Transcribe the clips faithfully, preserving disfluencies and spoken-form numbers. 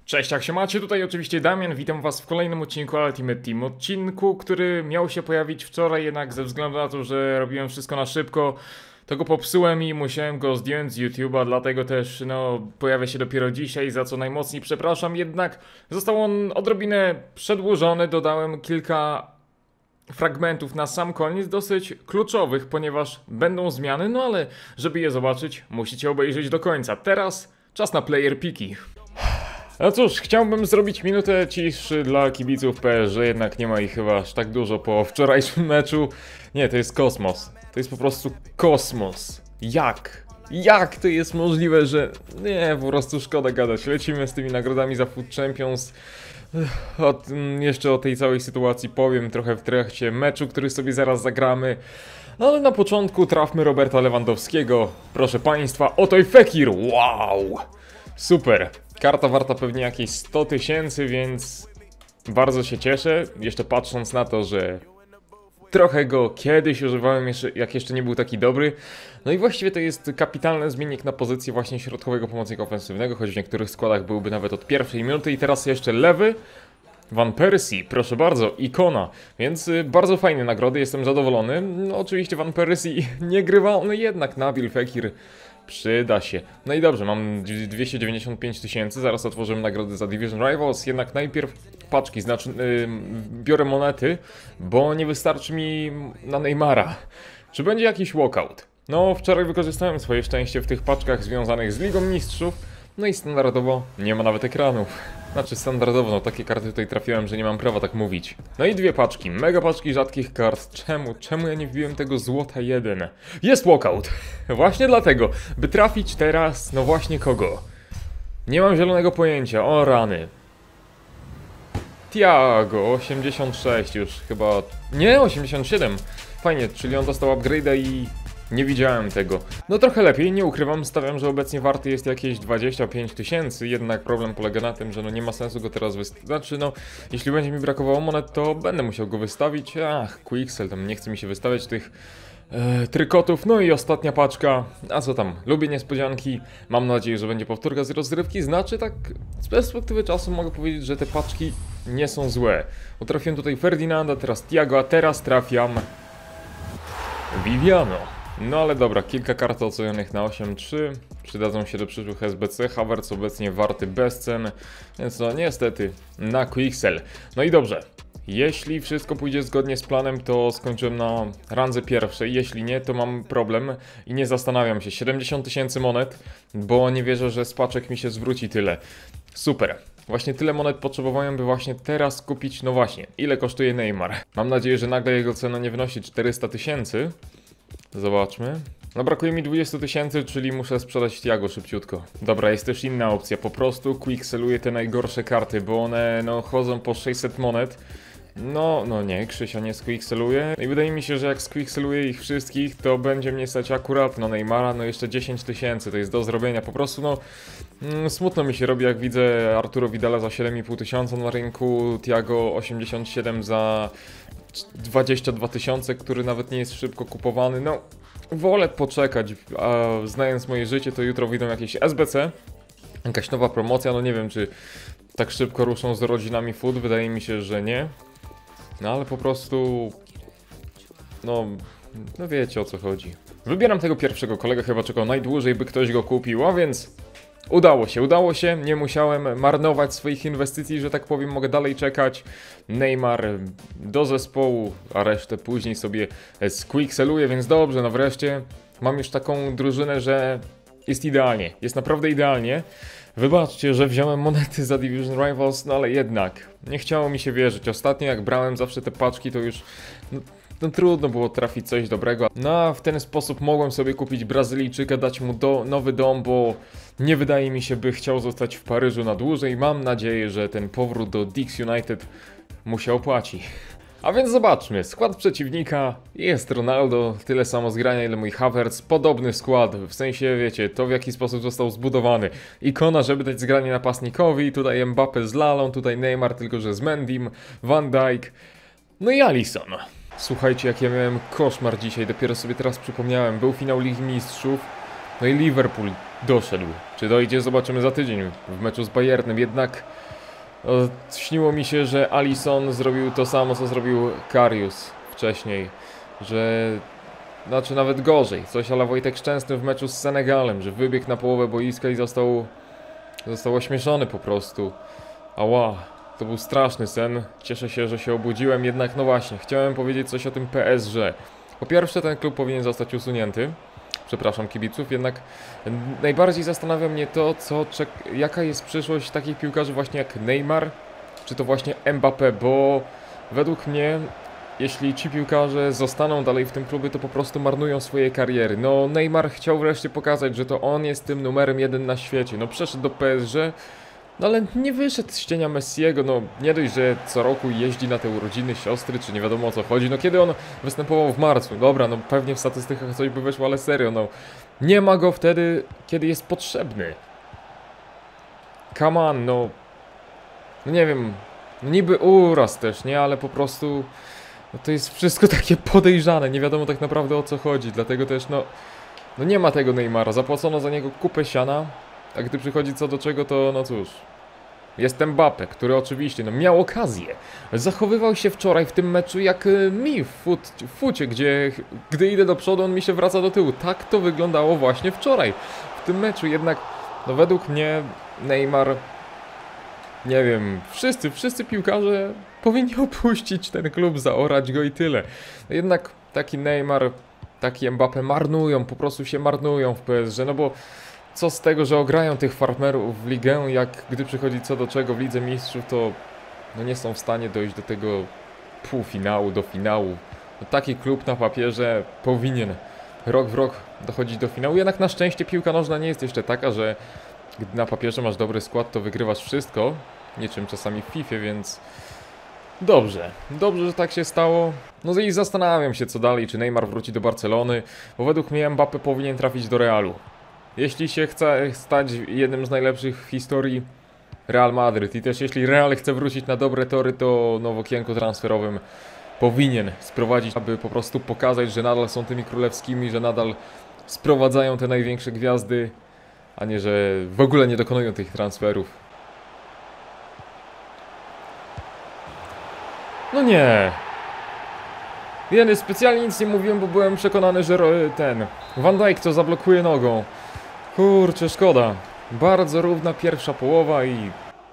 Cześć, jak się macie? Tutaj oczywiście Damian, witam was w kolejnym odcinku Ultimate Team. Odcinku, który miał się pojawić wczoraj, jednak ze względu na to, że robiłem wszystko na szybko, to go popsułem i musiałem go zdjąć z YouTube'a, dlatego też no pojawia się dopiero dzisiaj, za co najmocniej przepraszam, jednak został on odrobinę przedłużony, dodałem kilka fragmentów na sam koniec, dosyć kluczowych, ponieważ będą zmiany, no ale żeby je zobaczyć, musicie obejrzeć do końca. Teraz czas na player piki. No cóż, chciałbym zrobić minutę ciszy dla kibiców P S G, jednak nie ma ich chyba aż tak dużo po wczorajszym meczu. Nie, to jest kosmos. To jest po prostu kosmos. Jak? Jak to jest możliwe, że... Nie, po prostu szkoda gadać. Lecimy z tymi nagrodami za Foot Champions. O tym, jeszcze o tej całej sytuacji powiem trochę w trakcie meczu, który sobie zaraz zagramy. Ale na początku trafmy Roberta Lewandowskiego. Proszę Państwa, oto i Fekir. Wow! Super. Karta warta pewnie jakieś sto tysięcy, więc bardzo się cieszę. Jeszcze patrząc na to, że trochę go kiedyś używałem, jeszcze, jak jeszcze nie był taki dobry. No i właściwie to jest kapitalny zmiennik na pozycję właśnie środkowego pomocnika ofensywnego, choć w niektórych składach byłby nawet od pierwszej minuty. I teraz jeszcze lewy. Van Persie, proszę bardzo, ikona, więc y, bardzo fajne nagrody, jestem zadowolony. No, oczywiście Van Persie nie grywa, no jednak Nabil Fekir przyda się. No i dobrze, mam dwieście dziewięćdziesiąt pięć tysięcy, zaraz otworzymy nagrody za Division Rivals, jednak najpierw paczki, znaczy yy, biorę monety, bo nie wystarczy mi na Neymara. Czy będzie jakiś walkout? No, wczoraj wykorzystałem swoje szczęście w tych paczkach związanych z Ligą Mistrzów, no i standardowo nie ma nawet ekranów. Znaczy standardowo, no takie karty tutaj trafiłem, że nie mam prawa tak mówić. No i dwie paczki, mega paczki rzadkich kart. Czemu? Czemu ja nie wbiłem tego złota jeden? Jest walkout! Właśnie dlatego, by trafić teraz, no właśnie kogo? Nie mam zielonego pojęcia, o rany. Thiago, osiemdziesiąt sześć już chyba... Nie, osiemdziesiąt siedem. Fajnie, czyli on dostał upgrade'a i... Nie widziałem tego. No trochę lepiej, nie ukrywam, stawiam, że obecnie warty jest jakieś dwadzieścia pięć tysięcy, jednak problem polega na tym, że no nie ma sensu go teraz wystawić. Znaczy no, jeśli będzie mi brakowało monet, to będę musiał go wystawić. Ach, Quixel, tam nie chce mi się wystawiać tych e, trykotów. No i ostatnia paczka, a co tam, lubię niespodzianki, mam nadzieję, że będzie powtórka z rozrywki. Znaczy tak, z perspektywy czasu mogę powiedzieć, że te paczki nie są złe. Bo trafiłem tutaj Ferdinanda, teraz Thiago, a teraz trafiam Viviano. No ale dobra, kilka kart ocenionych na osiem trzy, przydadzą się do przyszłych S B C, Havertz obecnie warty bez cen, więc no niestety na Quixel. No i dobrze, jeśli wszystko pójdzie zgodnie z planem, to skończyłem na randze pierwszej, jeśli nie, to mam problem i nie zastanawiam się, siedemdziesiąt tysięcy monet, bo nie wierzę, że z paczek mi się zwróci tyle. Super. Właśnie tyle monet potrzebowałem, by właśnie teraz kupić, no właśnie, ile kosztuje Neymar. Mam nadzieję, że nagle jego cena nie wynosi czterysta tysięcy. Zobaczmy. No brakuje mi dwadzieścia tysięcy, czyli muszę sprzedać Thiago szybciutko. Dobra, jest też inna opcja, po prostu quickseluję te najgorsze karty, bo one no chodzą po sześćset monet. No, no nie, Krzysia nie squickseluje. No i wydaje mi się, że jak squickseluję ich wszystkich, to będzie mnie stać akurat na Neymara, no jeszcze dziesięć tysięcy, to jest do zrobienia. Po prostu no, mm, smutno mi się robi, jak widzę Arturo Vidala za siedem i pół tysiąca na rynku, Thiago osiemdziesiąt siedem za dwadzieścia dwa tysiące, który nawet nie jest szybko kupowany. No, wolę poczekać, a znając moje życie, to jutro wyjdą jakieś S B C, jakaś nowa promocja, no nie wiem, czy tak szybko ruszą z rodzinami Foot, wydaje mi się, że nie. No ale po prostu, no, no wiecie o co chodzi. Wybieram tego pierwszego, kolega chyba czekał najdłużej, by ktoś go kupił, a więc udało się, udało się, nie musiałem marnować swoich inwestycji, że tak powiem, mogę dalej czekać. Neymar do zespołu, a resztę później sobie squickseluję, więc dobrze, no wreszcie mam już taką drużynę, że jest idealnie, jest naprawdę idealnie. Wybaczcie, że wziąłem monety za Division Rivals, no ale jednak nie chciało mi się wierzyć. Ostatnio jak brałem zawsze te paczki, to już no, no trudno było trafić coś dobrego. No a w ten sposób mogłem sobie kupić Brazylijczyka, dać mu do, nowy dom, bo nie wydaje mi się, by chciał zostać w Paryżu na dłużej. Mam nadzieję, że ten powrót do Dix United mu się opłaci. A więc zobaczmy, skład przeciwnika, jest Ronaldo, tyle samo zgrania ile mój Havertz, podobny skład, w sensie wiecie, to w jaki sposób został zbudowany. Ikona, żeby dać zgranie napastnikowi, tutaj Mbappé z Lalą, tutaj Neymar, tylko że z Mendim, Van Dijk, no i Alisson. Słuchajcie, jak ja miałem koszmar dzisiaj, dopiero sobie teraz przypomniałem, był finał Ligi Mistrzów, no i Liverpool doszedł. Czy dojdzie, zobaczymy za tydzień w meczu z Bayernem. Jednak o, śniło mi się, że Alisson zrobił to samo, co zrobił Karius wcześniej. Że... Znaczy nawet gorzej. Coś ala Wojtek Szczęsny w meczu z Senegalem, że wybiegł na połowę boiska i został... Został ośmieszony po prostu. Ała, to był straszny sen. Cieszę się, że się obudziłem, jednak no właśnie, chciałem powiedzieć coś o tym P S G. Po pierwsze, ten klub powinien zostać usunięty. Przepraszam kibiców, jednak najbardziej zastanawia mnie to, co czek jaka jest przyszłość takich piłkarzy właśnie jak Neymar, czy to właśnie Mbappé, bo według mnie, jeśli ci piłkarze zostaną dalej w tym klubie, to po prostu marnują swoje kariery. No, Neymar chciał wreszcie pokazać, że to on jest tym numerem jeden na świecie. No, przeszedł do P S G, no ale nie wyszedł z cienia Messiego. No, nie dość, że co roku jeździ na te urodziny siostry, czy nie wiadomo o co chodzi. No, kiedy on występował w marcu? Dobra, no pewnie w statystykach coś by wyszło, ale serio, no. Nie ma go wtedy, kiedy jest potrzebny. Come on, no. No nie wiem, no niby uraz też, nie? Ale po prostu... No to jest wszystko takie podejrzane, nie wiadomo tak naprawdę o co chodzi, dlatego też no... No nie ma tego Neymara, zapłacono za niego kupę siana, a gdy przychodzi co do czego, to no cóż... Jest Mbappé, który oczywiście no miał okazję, zachowywał się wczoraj w tym meczu jak y, mi w, fut, w fucie, gdzie gdy idę do przodu, on mi się wraca do tyłu. Tak to wyglądało właśnie wczoraj w tym meczu, jednak no według mnie Neymar... Nie wiem, wszyscy, wszyscy piłkarze powinni opuścić ten klub, zaorać go i tyle. Jednak taki Neymar, taki Mbappé marnują, po prostu się marnują w P S G, no bo co z tego, że ograją tych farmerów w ligę, jak gdy przychodzi co do czego w Lidze Mistrzów, to no nie są w stanie dojść do tego półfinału, do finału. No taki klub na papierze powinien rok w rok dochodzić do finału, jednak na szczęście piłka nożna nie jest jeszcze taka, że gdy na papierze masz dobry skład, to wygrywasz wszystko. Niczym czasami w FIFA, więc... Dobrze. Dobrze, że tak się stało. No i zastanawiam się, co dalej, czy Neymar wróci do Barcelony, bo według mnie Mbappé powinien trafić do Realu. Jeśli się chce stać jednym z najlepszych w historii Real Madryt i też jeśli Real chce wrócić na dobre tory, to no w okienku transferowym powinien sprowadzić, aby po prostu pokazać, że nadal są tymi królewskimi, że nadal sprowadzają te największe gwiazdy, a nie, że w ogóle nie dokonują tych transferów. No nie. Ja specjalnie nic nie mówiłem, bo byłem przekonany, że ten Van Dijk to zablokuje nogą. Kurczę, szkoda. Bardzo równa pierwsza połowa i...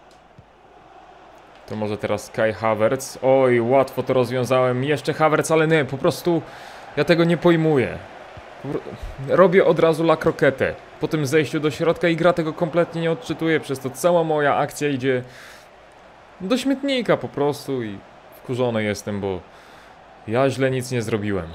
To może teraz Kai Havertz. Oj, łatwo to rozwiązałem. Jeszcze Havertz, ale nie, po prostu ja tego nie pojmuję. Robię od razu la croquetę po tym zejściu do środka i gra tego kompletnie nie odczytuje, przez to cała moja akcja idzie do śmietnika po prostu i wkurzony jestem, bo ja źle nic nie zrobiłem.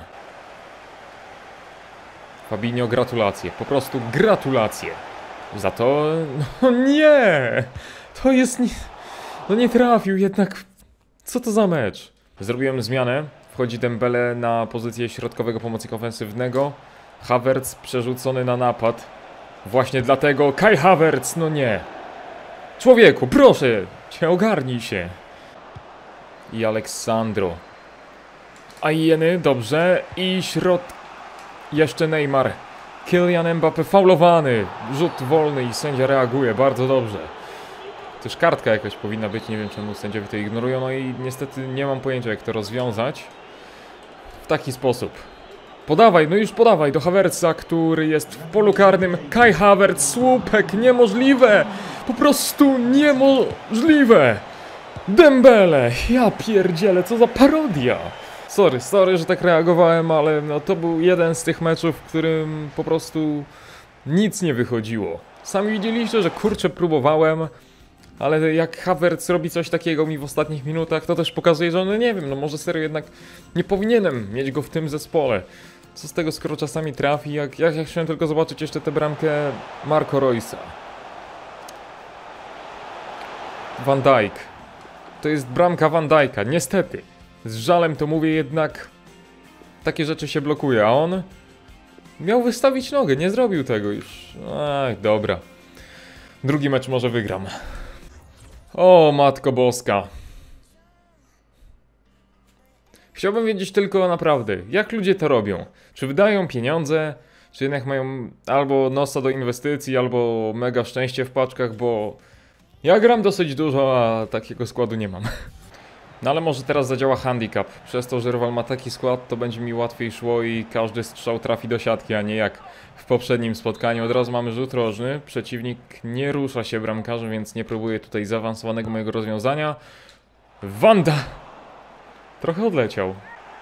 Fabinho, gratulacje, po prostu gratulacje. Za to... No nie! To jest... Nie... No nie trafił, jednak... Co to za mecz? Zrobiłem zmianę. Wchodzi Dembele na pozycję środkowego pomocnika ofensywnego. Havertz przerzucony na napad. Właśnie dlatego Kai Havertz, no nie. Człowieku, proszę cię, ogarnij się. I Aleksandro. A Jeny, dobrze. I środ... Jeszcze Neymar. Kylian Mbappé faulowany. Rzut wolny i sędzia reaguje, bardzo dobrze. Też kartka jakaś powinna być, nie wiem czemu sędziowie to ignorują, no i niestety nie mam pojęcia jak to rozwiązać. W taki sposób. Podawaj, no już podawaj do Havertza, który jest w polu karnym. Kai Havertz, słupek, niemożliwe! Po prostu niemożliwe! Dembele, ja pierdzielę, co za parodia! Sorry, sorry, że tak reagowałem, ale no to był jeden z tych meczów, w którym po prostu nic nie wychodziło. Sami widzieliście, że kurczę próbowałem, ale jak Havertz robi coś takiego mi w ostatnich minutach, to też pokazuje, że no nie wiem, no może serio jednak nie powinienem mieć go w tym zespole. Co z tego, skoro czasami trafi, jak, jak ja chciałem tylko zobaczyć jeszcze tę bramkę Marco Reusa. Van Dijk. To jest bramka Van Dijka, niestety. Z żalem to mówię, jednak takie rzeczy się blokuje, a on miał wystawić nogę, nie zrobił tego już. Ach, dobra. Drugi mecz może wygram. O, Matko Boska. Chciałbym wiedzieć tylko naprawdę, jak ludzie to robią. Czy wydają pieniądze, czy jednak mają albo nosa do inwestycji, albo mega szczęście w paczkach, bo ja gram dosyć dużo, a takiego składu nie mam. No ale może teraz zadziała handicap. Przez to, że rywal ma taki skład, to będzie mi łatwiej szło i każdy strzał trafi do siatki, a nie jak w poprzednim spotkaniu. Od razu mamy rzut rożny. Przeciwnik nie rusza się bramkarzem, więc nie próbuje tutaj zaawansowanego mojego rozwiązania. Wanda! Trochę odleciał.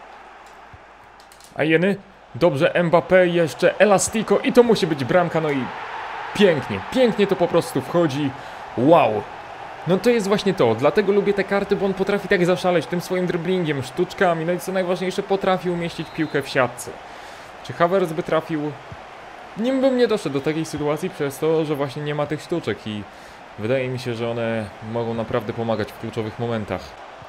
A jeny? Dobrze, Mbappé, jeszcze Elastico i to musi być bramka, no i pięknie, pięknie to po prostu wchodzi. Wow! No to jest właśnie to, dlatego lubię te karty, bo on potrafi tak zaszaleć tym swoim dribblingiem, sztuczkami, no i co najważniejsze, potrafi umieścić piłkę w siatce. Czy Havertz by trafił? Nim bym nie doszedł do takiej sytuacji przez to, że właśnie nie ma tych sztuczek i wydaje mi się, że one mogą naprawdę pomagać w kluczowych momentach.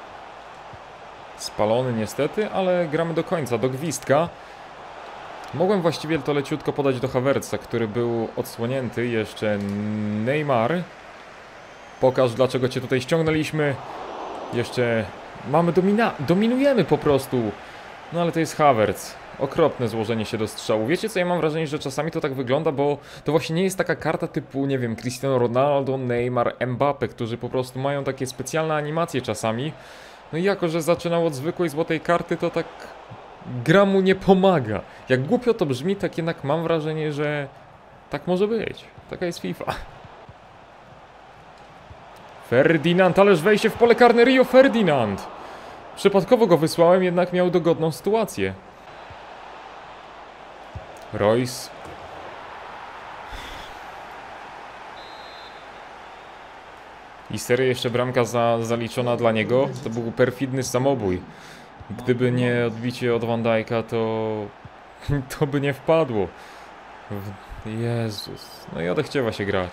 Spalony niestety, ale gramy do końca, do gwizdka. Mogłem właściwie to leciutko podać do Havertza, który był odsłonięty. Jeszcze Neymar. Pokaż, dlaczego cię tutaj ściągnęliśmy. Jeszcze mamy domina... Dominujemy po prostu. No ale to jest Havertz. Okropne złożenie się do strzału. Wiecie co, ja mam wrażenie, że czasami to tak wygląda, bo to właśnie nie jest taka karta typu, nie wiem, Cristiano Ronaldo, Neymar, Mbappé, którzy po prostu mają takie specjalne animacje czasami. No i jako, że zaczynał od zwykłej złotej karty, to tak gra mu nie pomaga. Jak głupio to brzmi, tak jednak mam wrażenie, że tak może być. Taka jest FIFA. Ferdinand, ależ wejście w pole karne, Rio Ferdinand. Przypadkowo go wysłałem, jednak miał dogodną sytuację. Royce. I serio jeszcze bramka za, zaliczona dla niego. To był perfidny samobój. Gdyby nie odbicie od Van Dijk'a, to... to by nie wpadło. Jezus. No i odechciewa się grać.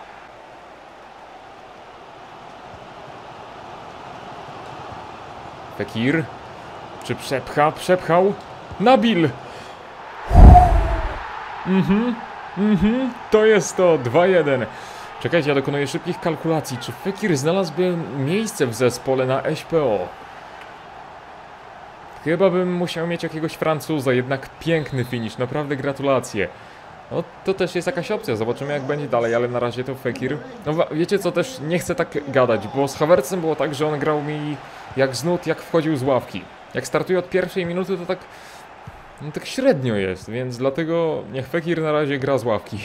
Fekir. Czy przepcha? Przepchał. Nabil! Mhm. Mhm. To jest to. dwa jeden. Czekajcie, ja dokonuję szybkich kalkulacji. Czy Fekir znalazłby miejsce w zespole na S P O? Chyba bym musiał mieć jakiegoś Francuza, jednak piękny finish, naprawdę gratulacje. No to też jest jakaś opcja, zobaczymy jak będzie dalej, ale na razie to Fekir. No wiecie co, też nie chcę tak gadać, bo z Havertzem było tak, że on grał mi jak z nut, jak wchodził z ławki. Jak startuje od pierwszej minuty, to tak... no tak średnio jest, więc dlatego niech Fekir na razie gra z ławki.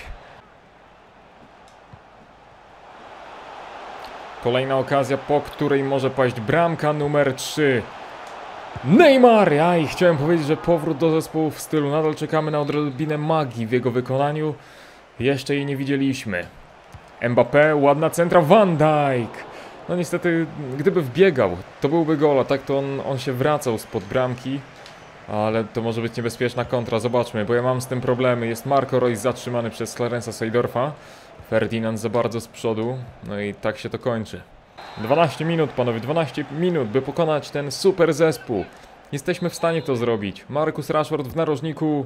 Kolejna okazja, po której może paść bramka numer trzy. Neymar! Aj, chciałem powiedzieć, że powrót do zespołu w stylu. Nadal czekamy na odrobinę magii w jego wykonaniu. Jeszcze jej nie widzieliśmy. Mbappé, ładna centra, Van Dijk! No niestety, gdyby wbiegał, to byłby gol, a tak to on, on się wracał spod bramki. Ale to może być niebezpieczna kontra, zobaczmy, bo ja mam z tym problemy. Jest Marco Royce zatrzymany przez Clarence'a Seedorfa. Ferdinand za bardzo z przodu, no i tak się to kończy. dwanaście minut, panowie, dwanaście minut, by pokonać ten super zespół. Jesteśmy w stanie to zrobić. Marcus Rashford w narożniku.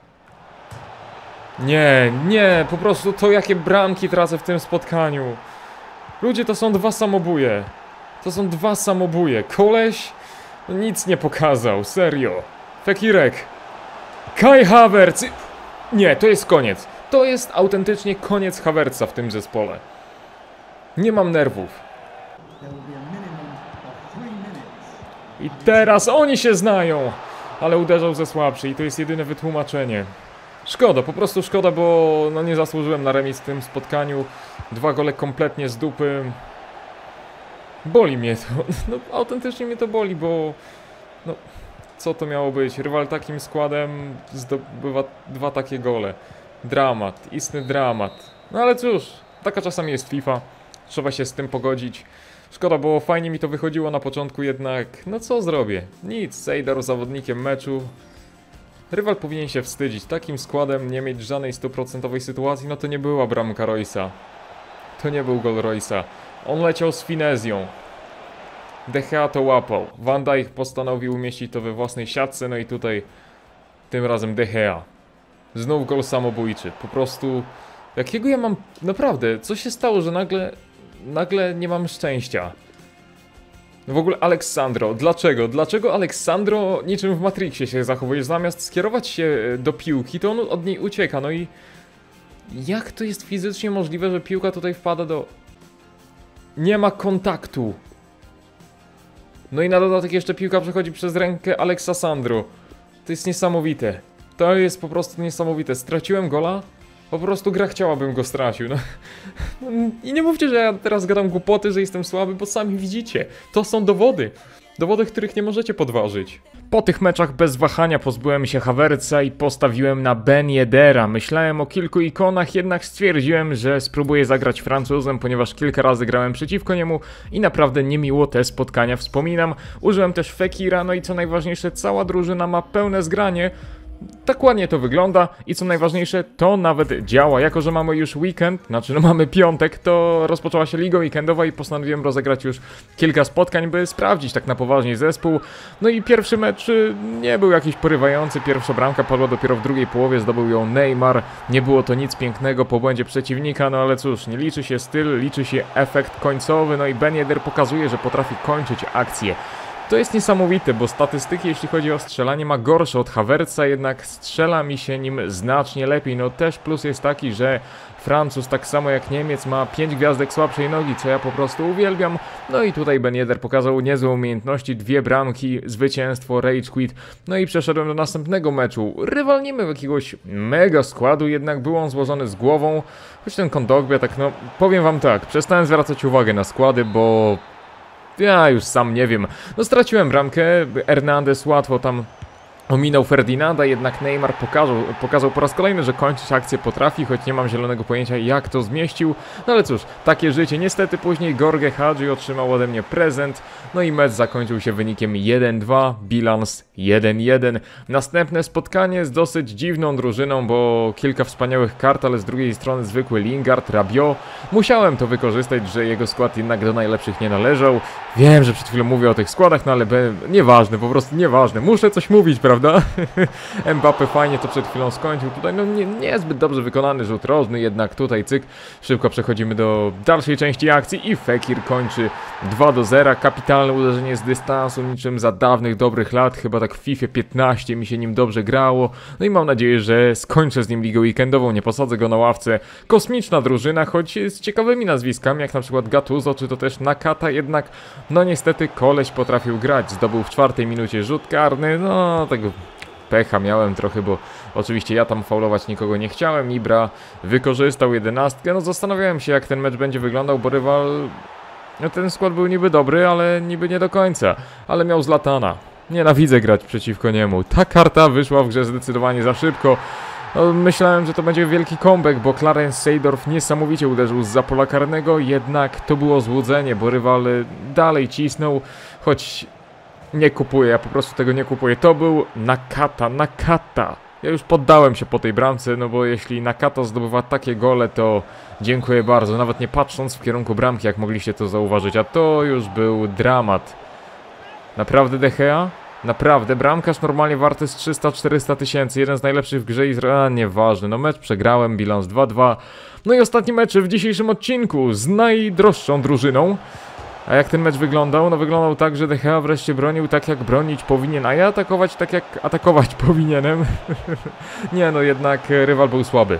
Nie, nie, po prostu to jakie bramki tracę w tym spotkaniu. Ludzie, to są dwa samobóje. To są dwa samobóje. Koleś no nic nie pokazał, serio. Fekirek. Kai Havertz. Nie, to jest koniec. To jest autentycznie koniec Havertza w tym zespole. Nie mam nerwów. I teraz oni się znają. Ale uderzał ze słabszy i to jest jedyne wytłumaczenie. Szkoda, po prostu szkoda, bo no nie zasłużyłem na remis w tym spotkaniu. Dwa gole kompletnie z dupy. Boli mnie to. No, autentycznie mnie to boli, bo... no, co to miało być? Rywal takim składem zdobywa dwa takie gole. Dramat, istny dramat. No ale cóż, taka czasami jest FIFA. Trzeba się z tym pogodzić. Szkoda, bo fajnie mi to wychodziło na początku, jednak no co zrobię? Nic, Seydor zawodnikiem meczu. Rywal powinien się wstydzić. Takim składem nie mieć żadnej stuprocentowej sytuacji, no to nie była bramka Royce'a. To nie był gol Royce'a. On leciał z finezją. De Gea to łapał. Van Dijk postanowił umieścić to we własnej siatce, no i tutaj tym razem De Gea. Znów gol samobójczy. Po prostu... jakiego ja mam... naprawdę, co się stało, że nagle... nagle nie mam szczęścia. No w ogóle Aleksandro, dlaczego? Dlaczego Aleksandro niczym w Matrixie się zachowuje? Zamiast skierować się do piłki, to on od niej ucieka, no i... Jak to jest fizycznie możliwe, że piłka tutaj wpada do... Nie ma kontaktu. No i na dodatek jeszcze piłka przechodzi przez rękę Alexa Sandro. To jest niesamowite. To jest po prostu niesamowite. Straciłem gola? Po prostu gra chciałabym go stracił. No. I nie mówcie, że ja teraz gadam głupoty, że jestem słaby, bo sami widzicie. To są dowody. Dowody, których nie możecie podważyć. Po tych meczach bez wahania pozbyłem się Havertza i postawiłem na Ben Yeddera. Myślałem o kilku ikonach, jednak stwierdziłem, że spróbuję zagrać Francuzem, ponieważ kilka razy grałem przeciwko niemu i naprawdę niemiło te spotkania wspominam. Użyłem też Fekira, no i co najważniejsze, cała drużyna ma pełne zgranie. Tak ładnie to wygląda i co najważniejsze, to nawet działa. Jako że mamy już weekend, znaczy no mamy piątek, to rozpoczęła się liga weekendowa i postanowiłem rozegrać już kilka spotkań, by sprawdzić tak na poważnie zespół. No i pierwszy mecz nie był jakiś porywający, pierwsza bramka padła dopiero w drugiej połowie, zdobył ją Neymar. Nie było to nic pięknego po błędzie przeciwnika, no ale cóż, nie liczy się styl, liczy się efekt końcowy, no i Ben Yedder pokazuje, że potrafi kończyć akcje. To jest niesamowite, bo statystyki jeśli chodzi o strzelanie ma gorsze od Havertza, jednak strzela mi się nim znacznie lepiej. No też plus jest taki, że Francuz tak samo jak Niemiec ma pięć gwiazdek słabszej nogi, co ja po prostu uwielbiam. No i tutaj Ben Yedder pokazał niezłe umiejętności, dwie bramki, zwycięstwo, rage quit. No i przeszedłem do następnego meczu. Rywal nie miał jakiegoś mega składu, jednak był on złożony z głową. Choć ten Kondogbia, tak no, powiem wam tak, przestałem zwracać uwagę na składy, bo... Ja już sam nie wiem. No straciłem bramkę, Hernandez łatwo tam ominął Ferdinanda, jednak Neymar pokazał, pokazał po raz kolejny, że kończyć akcję potrafi, choć nie mam zielonego pojęcia jak to zmieścił. No ale cóż, takie życie. Niestety później Jorge Hadji otrzymał ode mnie prezent, no i mecz zakończył się wynikiem jeden dwa, bilans jeden jeden. Następne spotkanie z dosyć dziwną drużyną, bo kilka wspaniałych kart, ale z drugiej strony zwykły Lingard, Rabiot. Musiałem to wykorzystać, że jego skład jednak do najlepszych nie należał. Wiem, że przed chwilą mówię o tych składach, no ale be... nieważne, po prostu nieważne. Muszę coś mówić, prawda? Mbappé fajnie to przed chwilą skończył. Tutaj no nie, niezbyt dobrze wykonany rzut rożny, jednak tutaj cyk. Szybko przechodzimy do dalszej części akcji i Fekir kończy dwa do zera. Kapitalne uderzenie z dystansu, niczym za dawnych dobrych lat. Chyba tak w FIFA piętnaście mi się nim dobrze grało. No i mam nadzieję, że skończę z nim ligę weekendową, nie posadzę go na ławce. Kosmiczna drużyna, choć z ciekawymi nazwiskami, jak na przykład Gattuso, czy to też Nakata, jednak no niestety koleś potrafił grać. Zdobył w czwartej minucie rzut karny, no tego pecha miałem trochę, bo oczywiście ja tam faulować nikogo nie chciałem. Ibra wykorzystał jedenastkę, no zastanawiałem się jak ten mecz będzie wyglądał, bo rywal, no ten skład był niby dobry, ale niby nie do końca, ale miał Zlatana. Nienawidzę grać przeciwko niemu, ta karta wyszła w grze zdecydowanie za szybko. No, myślałem, że to będzie wielki comeback, bo Clarence Seedorf niesamowicie uderzył zza pola karnego, jednak to było złudzenie, bo rywal dalej cisnął, choć nie kupuję, ja po prostu tego nie kupuję. To był Nakata, Nakata. Ja już poddałem się po tej bramce, no bo jeśli Nakata zdobywa takie gole, to dziękuję bardzo, nawet nie patrząc w kierunku bramki, jak mogliście to zauważyć, a to już był dramat. Naprawdę De Gea? Naprawdę, bramkarz normalnie warty jest trzysta czterysta tysięcy, jeden z najlepszych w grze i... A, nieważne, no mecz przegrałem, bilans dwa dwa. No i ostatni mecz w dzisiejszym odcinku z najdroższą drużyną. A jak ten mecz wyglądał? No wyglądał tak, że De Gea wreszcie bronił tak jak bronić powinien, a ja atakować tak jak atakować powinienem. Nie no, jednak rywal był słaby.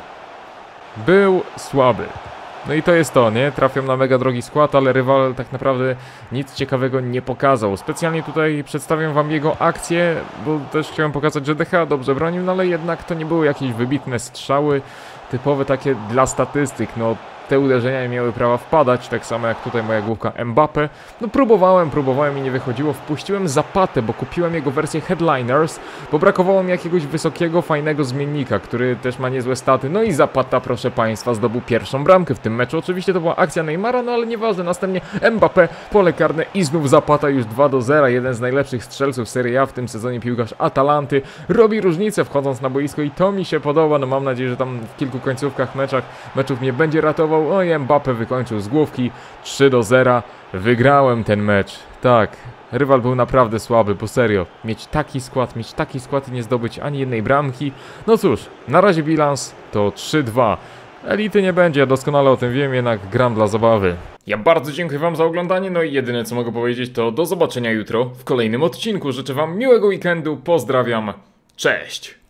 Był słaby. No i to jest to, nie? Trafią na mega drogi skład, ale rywal tak naprawdę nic ciekawego nie pokazał. Specjalnie tutaj przedstawiam wam jego akcję, bo też chciałem pokazać, że De Gea dobrze bronił, no ale jednak to nie były jakieś wybitne strzały, typowe takie dla statystyk, no. Te uderzenia nie miały prawa wpadać, tak samo jak tutaj moja główka Mbappé. No próbowałem, próbowałem i nie wychodziło. Wpuściłem Zapatę, bo kupiłem jego wersję Headliners, bo brakowało mi jakiegoś wysokiego, fajnego zmiennika, który też ma niezłe staty. No i Zapata, proszę państwa, zdobył pierwszą bramkę w tym meczu. Oczywiście to była akcja Neymara, no ale nieważne. Następnie Mbappé, pole karne i znów Zapata już dwa do zera. Jeden z najlepszych strzelców Serie A w tym sezonie, piłkarz Atalanty. Robi różnicę wchodząc na boisko i to mi się podoba. No mam nadzieję, że tam w kilku końcówkach meczach, meczów mnie będzie ratował. No i Mbappé wykończył z główki trzy do zera. Wygrałem ten mecz. Tak, rywal był naprawdę słaby, bo serio. Mieć taki skład, mieć taki skład i nie zdobyć ani jednej bramki. No cóż, na razie bilans to trzy dwa. Elity nie będzie, ja doskonale o tym wiem, jednak gram dla zabawy. Ja bardzo dziękuję wam za oglądanie, no i jedyne co mogę powiedzieć to do zobaczenia jutro w kolejnym odcinku. Życzę wam miłego weekendu, pozdrawiam, cześć!